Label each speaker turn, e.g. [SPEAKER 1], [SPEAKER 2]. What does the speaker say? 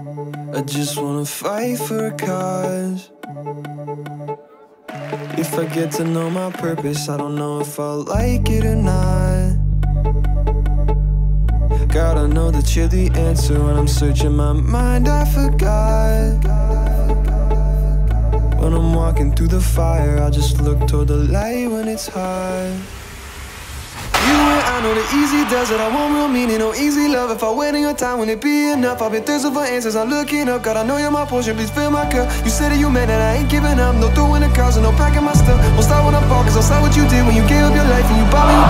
[SPEAKER 1] I just wanna fight for a cause. If I get to know my purpose, I don't know if I'll like it or not. God, I know that you're the answer. When I'm searching my mind, I forgot. When I'm walking through the fire, I just look toward the light when it's hard. You and I know the easy desert. I want real meaning, no easy love. If I wait in your time, wouldn't it be enough? I've been thirsting for answers, I'm looking up. God, I know you're my portion, please fill my cup. You said that you meant that I ain't giving up. No throwing the cards and no packing my stuff. Won't stop when I fall, cause I'll stop what you did when you gave up your life and you bought me